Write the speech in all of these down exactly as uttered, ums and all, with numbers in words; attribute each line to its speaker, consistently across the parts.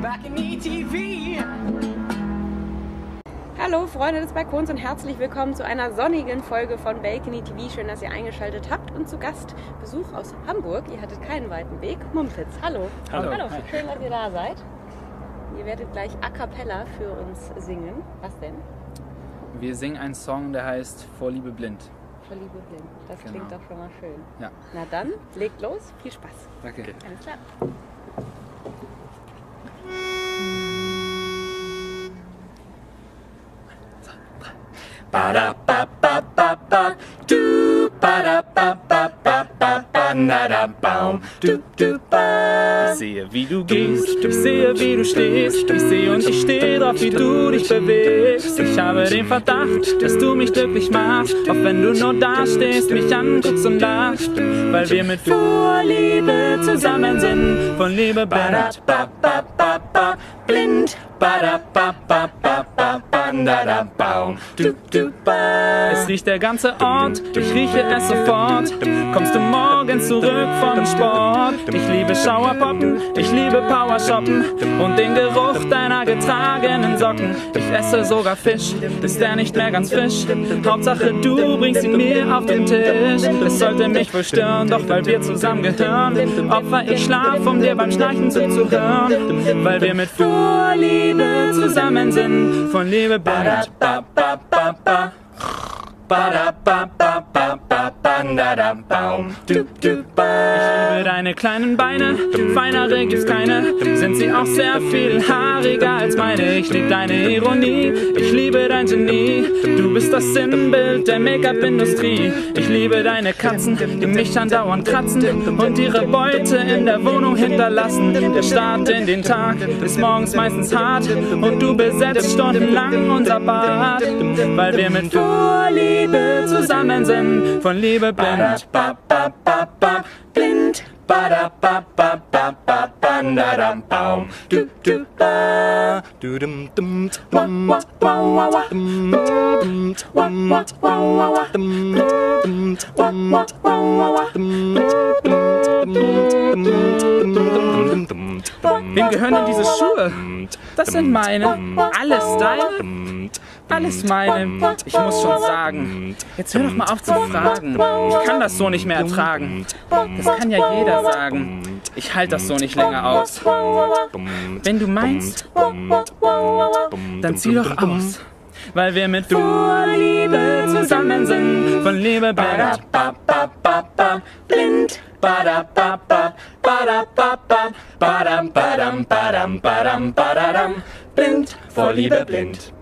Speaker 1: Back in E T V.
Speaker 2: Hallo Freunde des Balkons und herzlich willkommen zu einer sonnigen Folge von Balcony T V. Schön, dass ihr eingeschaltet habt und zu Gast Besuch aus Hamburg. Ihr hattet keinen weiten Weg. Mumpitz, hallo.
Speaker 3: Hallo.
Speaker 2: Hallo. Schön, dass ihr da seid. Ihr werdet gleich a cappella für uns singen. Was denn?
Speaker 3: Wir singen einen Song, der heißt Vor Liebe blind.
Speaker 2: Vor Liebe blind. Das
Speaker 3: Genau.
Speaker 2: klingt doch schon mal schön.
Speaker 3: Ja.
Speaker 2: Na dann, legt los. Viel Spaß.
Speaker 3: Danke. Okay.
Speaker 2: Alles klar.
Speaker 1: Ba da ba ba ba ba du ba da ba ba ba ba ba na da baum du du ba.
Speaker 4: Ich sehe, wie du gehst, ich sehe, wie du stehst, ich sehe und ich stehe drauf, wie du dich bewegst. Ich habe den Verdacht, dass du mich glücklich machst, auch wenn du nur da stehst, mich anguckst und lachst, weil wir mit Vorliebe zusammen sind, von Liebe blind.
Speaker 1: Ba ba ba ba blind ba da ba ba ba ba ba na da baum du du ba.
Speaker 4: Es riecht der ganze Ort, ich rieche es sofort. Kommst du morgen zurück vom Sport? Ich liebe Schauerpoppen, ich liebe Powershoppen und den Geruch deiner getragenen Socken. Ich esse sogar Fisch, ist der nicht mehr ganz frisch? Hauptsache du bringst ihn mir auf den Tisch. Es sollte mich wohl stören, doch weil wir zusammen gehören, opfer ich Schlaf, um dir beim Schnarchen zuzuhören. Weil wir mit Vorliebe zusammen sind, von Liebe blind.
Speaker 1: Ba ba ba ba ba da ba ba ba ba ba na da baum du du ba.
Speaker 4: Ich liebe deine kleinen Beine, feinere gibt's keine, sind sie auch sehr viel haariger als meine. Ich liebe deine Ironie, ich liebe dein Genie, du bist das Sinnbild der Make-up-Industrie. Ich liebe deine Katzen, die mich andauernd kratzen und ihre Beute in der Wohnung hinterlassen. Der Start in den Tag ist morgens meistens hart und du besetzt stundenlang unser Bad, weil wir mit Vorliebe zusammen sind, von Liebe blind.
Speaker 1: Ba ba ba ba blind ba da ba ba ba ba ba na da baum du du ba.
Speaker 5: Du dum dum dum dum dum dum dum.
Speaker 4: Wem gehören denn diese Schuhe? Das sind meine. Alles deine? Alles meine. Ich muss schon sagen. Jetzt hör doch mal auf zu fragen. Ich kann das so nicht mehr ertragen. Das kann ja jeder sagen. Ich halte das so nicht länger aus. Wenn du meinst, dann zieh doch aus. Weil wir mit Vorliebe zusammen sind, von Liebe blind.
Speaker 1: Ba ba ba ba blind ba da ba ba ba da ba ba ba dam ba dam ba dam ba dam ba da dam blind vor Liebe blind.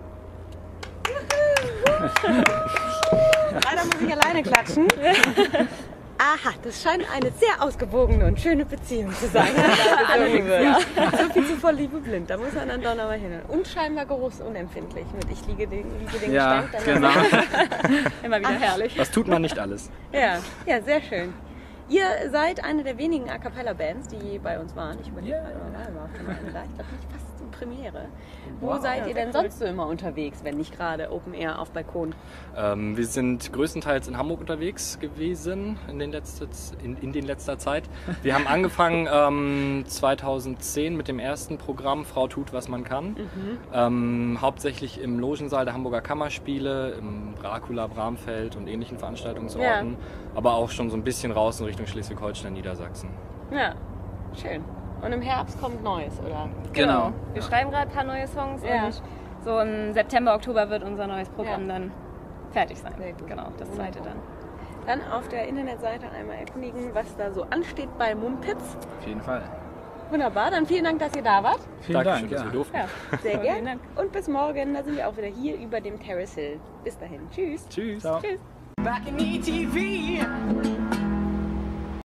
Speaker 2: Leider muss ich alleine klatschen. Aha, das scheint eine sehr ausgewogene und schöne Beziehung zu sein. Allerdings, ja. So viel zu Vor Liebe blind, da muss man dann doch noch mal hin. Und scheinbar geruchsunempfindlich mit Ich liege den, liege den
Speaker 3: Ja,
Speaker 2: Gestank.
Speaker 3: genau.
Speaker 2: Immer wieder herrlich.
Speaker 5: Das tut man nicht alles.
Speaker 2: Ja, ja, sehr schön. Ihr seid eine der wenigen A Cappella Bands, die je bei uns waren. Ich überlege
Speaker 3: Ja.
Speaker 2: gerade mal, war auch schon mal eine da. Ich glaube nicht fast eine Premiere. Wo
Speaker 5: Wow.
Speaker 2: seid ihr denn sonst so immer unterwegs, wenn nicht gerade Open Air auf Balkon?
Speaker 5: Ähm, wir sind größtenteils in Hamburg unterwegs gewesen in den, letzte, in, in den letzter Zeit. Wir haben angefangen ähm, zweitausendzehn mit dem ersten Programm Frau tut, was man kann.
Speaker 2: Mhm.
Speaker 5: Ähm, hauptsächlich im Logensaal der Hamburger Kammerspiele, im Dracula, Bramfeld und ähnlichen Veranstaltungsorten.
Speaker 2: Ja.
Speaker 5: Aber auch schon so ein bisschen raus in Richtung Schleswig-Holstein, Niedersachsen.
Speaker 2: Ja, schön. Und im Herbst kommt Neues, oder?
Speaker 3: Genau.
Speaker 6: Wir schreiben gerade ein paar neue Songs
Speaker 2: Ja.
Speaker 6: und so im September, Oktober wird unser neues Programm
Speaker 2: Ja.
Speaker 6: dann fertig sein.
Speaker 2: Sehr gut.
Speaker 6: Genau, das zweite dann.
Speaker 2: Dann auf der Internetseite einmal erkundigen, was da so ansteht bei Mumpitz.
Speaker 3: Auf jeden Fall.
Speaker 2: Wunderbar, dann vielen Dank, dass ihr da wart.
Speaker 3: Vielen
Speaker 5: Dankeschön,
Speaker 3: Dank.
Speaker 5: dass
Speaker 3: Ja.
Speaker 5: wir durften.
Speaker 2: Ja, sehr
Speaker 6: Vielen
Speaker 2: gerne.
Speaker 6: Dank.
Speaker 2: Und bis morgen, da sind wir auch wieder hier über dem Terrace Hill. Bis dahin. Tschüss.
Speaker 5: Tschüss.
Speaker 3: Ciao.
Speaker 2: Tschüss.
Speaker 1: Back in E T V.